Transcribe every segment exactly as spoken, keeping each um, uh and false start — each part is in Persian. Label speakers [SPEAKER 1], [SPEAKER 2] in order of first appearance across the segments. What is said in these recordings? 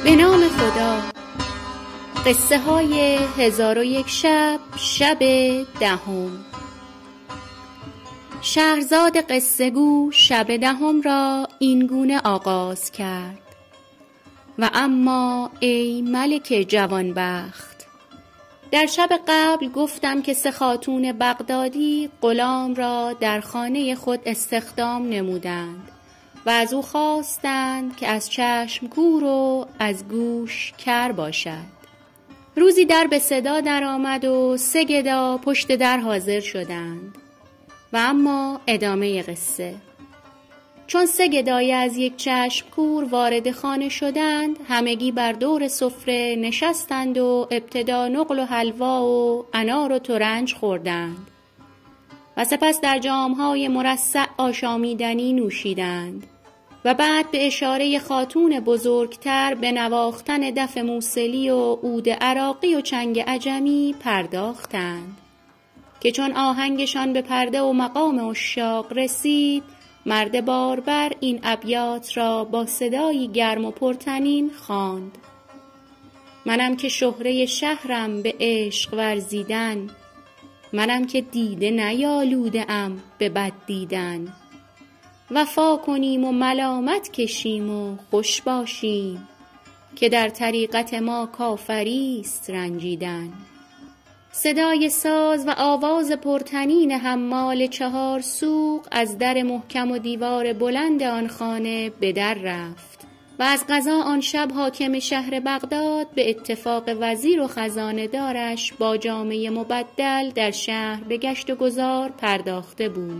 [SPEAKER 1] به نام خدا. قصه های هزار و یک شب، شب دهم. شهرزاد قصه گو شب دهم را این گونه آغاز کرد: و اما ای ملک جوانبخت، در شب قبل گفتم که سه خاتون بغدادی غلام را در خانه خود استخدام نمودند و از او خواستند که از چشم کور و از گوش کر باشد. روزی در به صدا در آمد و سه گدا پشت در حاضر شدند. و اما ادامه قصه: چون سه گدای از یک چشم کور وارد خانه شدند، همگی بر دور سفره نشستند و ابتدا نقل و حلوا و انار و ترنج خوردند و سپس در جامهای مرصع آشامیدنی نوشیدند و بعد به اشاره خاتون بزرگتر به نواختن دف موصلی و عود عراقی و چنگ عجمی پرداختند که چون آهنگشان به پرده و مقام عشاق رسید، مرد باربر این ابیات را با صدایی گرم و پرطنین خواند: منم که شهره شهرم به عشق ورزیدن، منم که دیده نیالوده ام به بد دیدن. وفا کنیم و ملامت کشیم و خوش باشیم، که در طریقت ما کافریست رنجیدن. صدای ساز و آواز پرطنین حمال چهار سوق از در محکم و دیوار بلند آن خانه به در رفت و از قضا آن شب حاکم شهر بغداد به اتفاق وزیر و خزانه دارش با جامه مبدل در شهر به گشت و گذار پرداخته بود.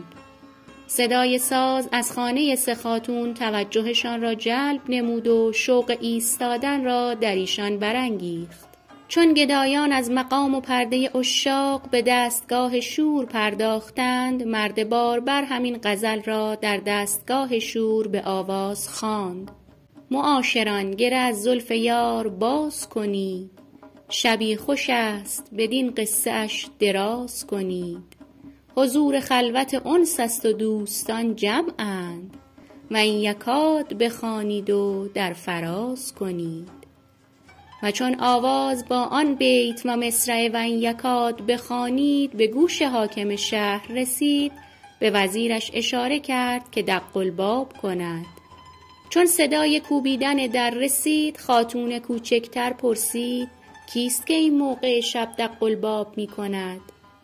[SPEAKER 1] صدای ساز از خانه سه خاتون توجهشان را جلب نمود و شوق ایستادن را در ایشان برانگیخت. چون گدایان از مقام و پرده عشاق به دستگاه شور پرداختند، مرد باربر همین غزل را در دستگاه شور به آواز خواند: معاشران گره از زلف یار باز کنید، شبی خوش است بدین قصه اش دراز کنید. حضور خلوت انس است و دوستان جمعند، و این یکاد بخوانید و در فراز کنید. و چون آواز با آن بیت و مصرع و این یکاد بخوانید به گوش حاکم شهر رسید، به وزیرش اشاره کرد که دق الباب کند. چون صدای کوبیدن در رسید، خاتون کوچکتر پرسید: کیست که این موقع شب دق الباب می کند؟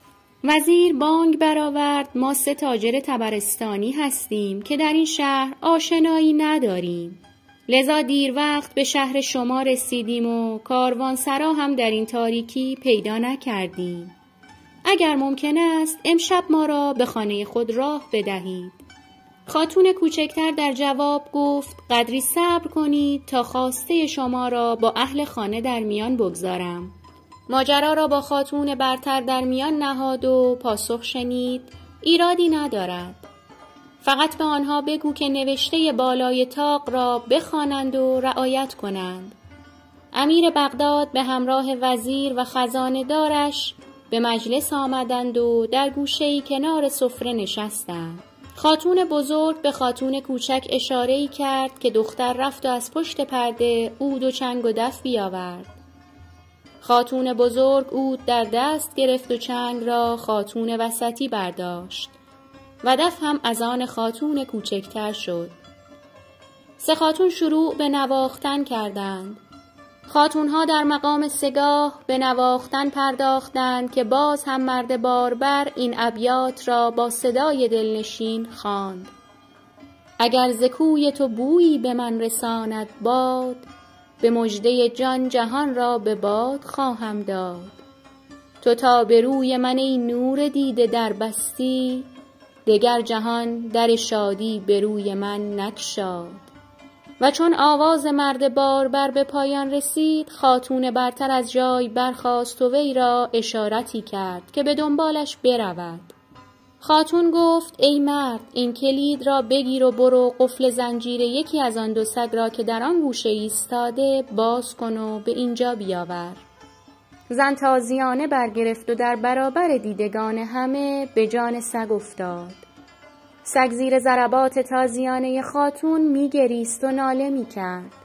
[SPEAKER 1] وزیر بانگ برآورد: ما سه تاجر طبرستانی هستیم که در این شهر آشنایی نداریم، لذا دیر وقت به شهر شما رسیدیم و کاروانسرا هم در این تاریکی پیدا نکردیم. اگر ممکن است امشب ما را به خانه خود راه بدهید. خاتون کوچکتر در جواب گفت: قدری صبر کنید تا خواسته شما را با اهل خانه در میان بگذارم. ماجرا را با خاتون برتر در میان نهاد و پاسخ شنید: ایرادی ندارد، فقط به آنها بگو که نوشته بالای طاق را بخوانند و رعایت کنند. امیر بغداد به همراه وزیر و خزانه دارش به مجلس آمدند و در گوشه‌ای کنار سفره نشستند. خاتون بزرگ به خاتون کوچک اشاره‌ای کرد که دختر رفت و از پشت پرده عود و چنگ و دف بیاورد. خاتون بزرگ عود در دست گرفت و چنگ را خاتون وسطی برداشت و دف هم از آن خاتون کوچکتر شد. سه خاتون شروع به نواختن کردند. خاتونها در مقام سگاه به نواختن پرداختند که باز هم مرد باربر این ابیات را با صدای دلنشین خواند: اگر ز کوی تو بویی به من رساند باد، به مژده جان جهان را به باد خواهم داد. تو تا به روی من ای نور دیده در بستی، دگر جهان در شادی به روی من نگشاد. و چون آواز مرد باربر به پایان رسید، خاتون برتر از جای برخاست و وی را اشارتی کرد که به دنبالش برود. خاتون گفت: ای مرد، این کلید را بگیر و برو قفل زنجیر یکی از آن دو سگ را که در آن گوشه ایستاده باز کن و به اینجا بیاور. زن تازیانه برگرفت و در برابر دیدگان همه به جان سگ افتاد. سگ زیر ضربات تازیانه خاتون می گریست و ناله می کرد.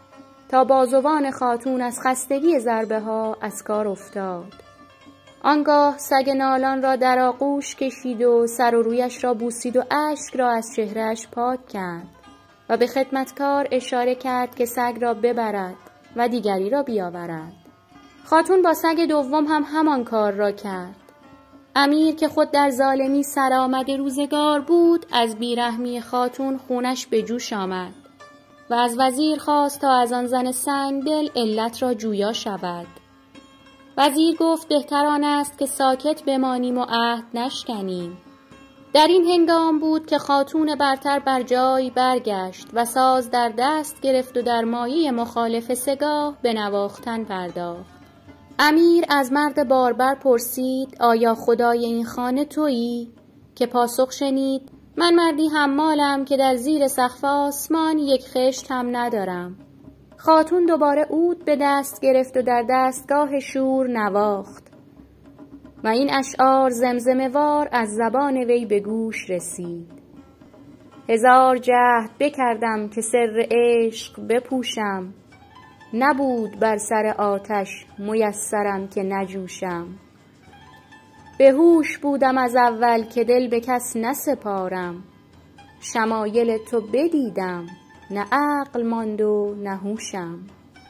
[SPEAKER 1] تا بازوان خاتون از خستگی ضربه ها از کار افتاد. آنگاه سگ نالان را در آغوش کشید و سر و رویش را بوسید و اشک را از چهرهش پاک کرد و به خدمتکار اشاره کرد که سگ را ببرد و دیگری را بیاورد. خاتون با سگ دوم هم همان کار را کرد. امیر که خود در ظالمی سرآمده روزگار بود، از بیرحمی خاتون خونش به جوش آمد و از وزیر خواست تا از آن زن سنگدل علت را جویا شود. وزیر گفت بهتر آن است که ساکت بمانیم و عهد نشکنیم. در این هنگام بود که خاتون برتر بر جای برگشت و ساز در دست گرفت و در مایه مخالف سگاه به نواختن پرداخت. امیر از مرد باربر پرسید آیا خدای این خانه تویی؟ که پاسخ شنید من مردی حمالم که در زیر سقف آسمان یک خشت هم ندارم. خاتون دوباره عود به دست گرفت و در دستگاه شور نواخت و این اشعار زمزمه وار از زبان وی به گوش رسید. هزار جهد بکردم که سر عشق بپوشم، نبود بر سر آتش میسرم که نجوشم. به هوش بودم از اول که دل به کس نسپارم، شمایل تو بدیدم نه عقل ماند و نه هوشم.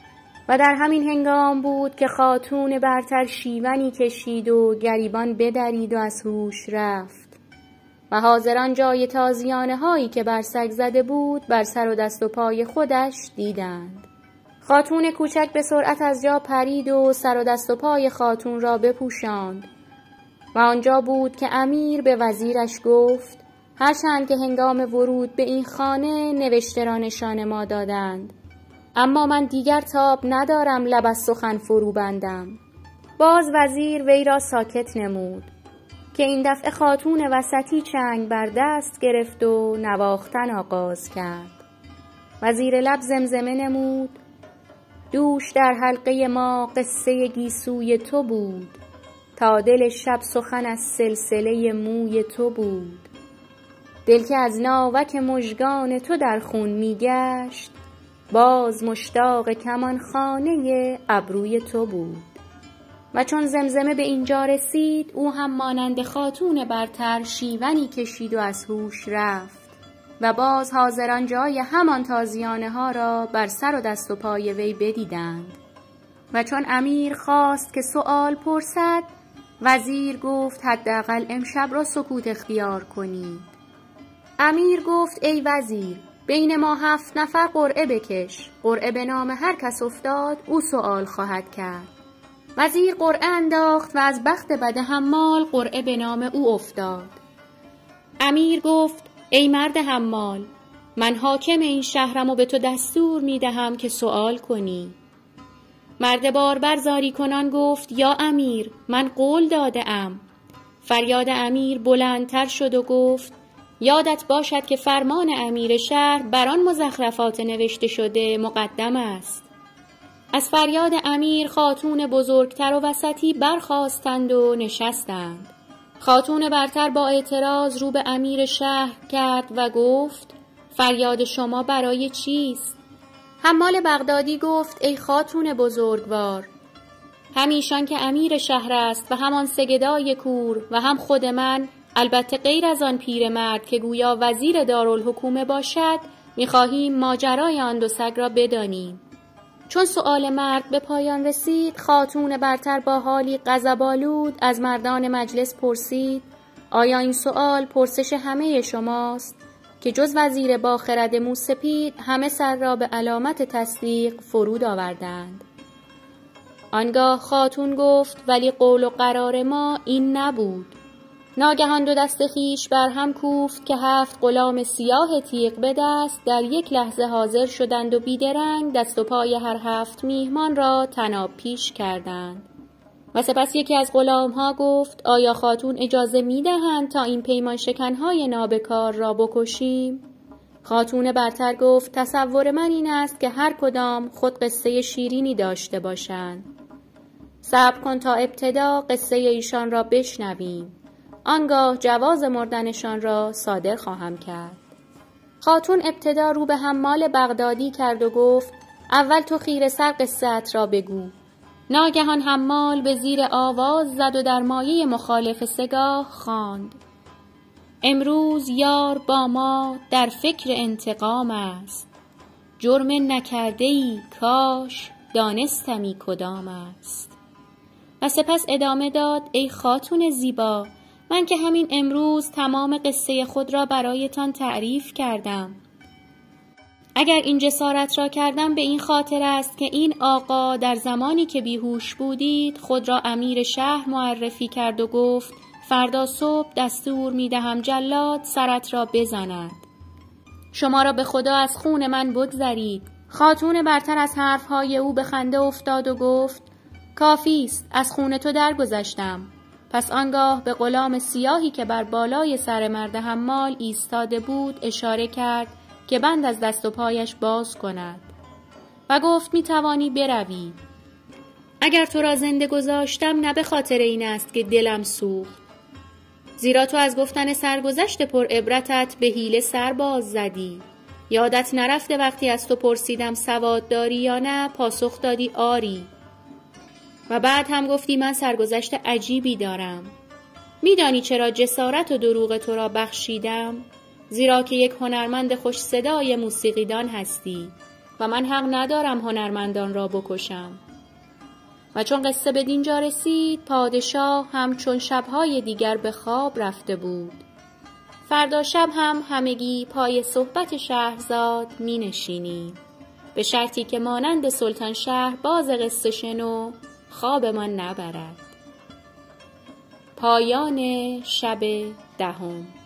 [SPEAKER 1] و در همین هنگام بود که خاتون برتر شیونی کشید و گریبان بدرید و از هوش رفت و حاضران جای تازیانه هایی که بر سگ زده بود بر سر و دست و پای خودش دیدند. خاتون کوچک به سرعت از جا پرید و سر و دست و پای خاتون را بپوشاند و آنجا بود که امیر به وزیرش گفت هرچند که هنگام ورود به این خانه نوشته را نشان ما دادند، اما من دیگر تاب ندارم لب از سخن فرو بندم. باز وزیر وی را ساکت نمود که این دفعه خاتون وسطی چنگ بر دست گرفت و نواختن آغاز کرد. وزیر لب زمزمه نمود دوش در حلقه ما قصه گیسوی تو بود، تا دل شب سخن از سلسله موی تو بود. دل که از ناوک مژگان تو در خون میگشت، باز مشتاق کمان خانه ابروی تو بود. و چون زمزمه به اینجا رسید او هم مانند خاتون برتر شیونی کشید و از هوش رفت و باز حاضران جای همان تازیانه ها را بر سر و دست و پای وی بدیدند. و چون امیر خواست که سؤال پرسد، وزیر گفت حداقل امشب را سکوت اختیار کنید. امیر گفت ای وزیر، بین ما هفت نفر قرعه بکش، قرعه به نام هر کس افتاد او سؤال خواهد کرد. وزیر قرعه انداخت و از بخت بد حمال قرعه به نام او افتاد. امیر گفت ای مرد حمال، من حاکم این شهرم و به تو دستور می دهم که سؤال کنی. مرد باربر زاری کنان گفت یا امیر، من قول داده ام. فریاد امیر بلندتر شد و گفت یادت باشد که فرمان امیر شهر بر آن مزخرفات نوشته شده مقدم است. از فریاد امیر خاتون بزرگتر و وسطی برخاستند و نشستند. خاتون برتر با اعتراض رو به امیر شهر کرد و گفت فریاد شما برای چیست؟ حمال بغدادی گفت ای خاتون بزرگوار، همیشان که امیر شهر است و همان سگدای کور و هم خود من، البته غیر از آن پیرمرد که گویا وزیر دارالحکومه باشد، می‌خواهیم ماجرای آن دو سگ را بدانیم. چون سؤال مرد به پایان رسید، خاتون برتر با حالی غضب‌آلود از مردان مجلس پرسید آیا این سؤال پرسش همه شماست؟ که جز وزیر با خرد موسپید همه سر را به علامت تصدیق فرود آوردند. آنگاه خاتون گفت ولی قول و قرار ما این نبود. ناگهان دو دست خیش بر هم کوفت که هفت غلام سیاه تیغ به دست در یک لحظه حاضر شدند و بیدرنگ دست و پای هر هفت میهمان را طناب پیش کردند. و سپس یکی از غلام ها گفت آیا خاتون اجازه می دهند تا این پیمان شکنهای نابکار را بکشیم؟ خاتون برتر گفت تصور من این است که هر کدام خود قصه شیرینی داشته باشند. صبر کن تا ابتدا قصه ایشان را بشنویم، آنگاه جواز مردنشان را صادر خواهم کرد. خاتون ابتدا رو به حمال بغدادی کرد و گفت اول تو خیره سر قصه‌ات را بگو. ناگهان حمال به زیر آواز زد و در مایه مخالف سگاه خواند: امروز یار با ما در فکر انتقام است. جرم نکرده‌ای کاش دانستمی کدام است. و سپس ادامه داد: ای خاتون زیبا، من که همین امروز تمام قصه خود را برایتان تعریف کردم. اگر این جسارت را کردم به این خاطر است که این آقا در زمانی که بیهوش بودید خود را امیر شهر معرفی کرد و گفت فردا صبح دستور می دهم جلاد سرت را بزند. شما را به خدا از خون من بگذرید. خاتون برتر از حرفهای او به خنده افتاد و گفت کافی است، از خون تو درگذشتم. پس آنگاه به غلام سیاهی که بر بالای سر مرد حمال ایستاده بود اشاره کرد که بند از دست و پایش باز کند و گفت می توانی بروی. اگر تو را زنده گذاشتم نه به خاطر این است که دلم سوخت، زیرا تو از گفتن سرگذشت پر عبرتت به حیله سر باز زدی. یادت نرفته وقتی از تو پرسیدم سواد داری یا نه پاسخ دادی آری، و بعد هم گفتی من سرگذشت عجیبی دارم. میدانی چرا جسارت و دروغ تو را بخشیدم؟ زیرا که یک هنرمند خوش صدای موسیقیدان هستی و من حق ندارم هنرمندان را بکشم. و چون قصه به دینجا رسید پادشاه همچون شبهای دیگر به خواب رفته بود. فردا شب هم همگی پای صحبت شهرزاد می نشینیم، به شرطی که مانند سلطان شهر باز قصه شنو خوابمان نبرد. پایان شب دهم.